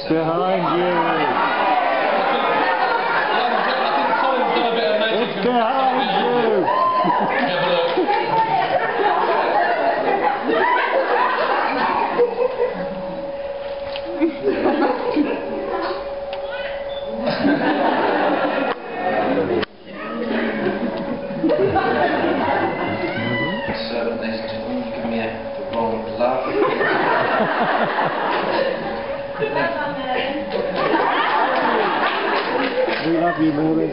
behind you. I think Colin's done a bit of magic. It's behind you. Have a look. So, ladies and gentlemen, you give me the wrong glove. We love you, Merlin.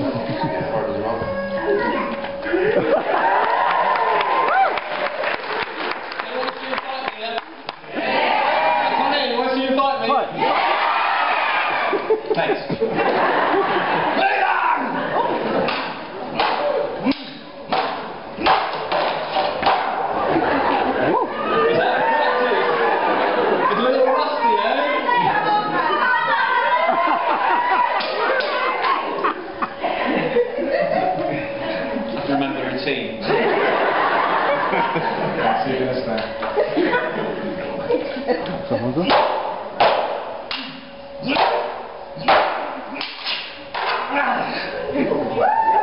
Colin, what's you invite me? Thanks. Remember the routine. See you next time. Someone's on.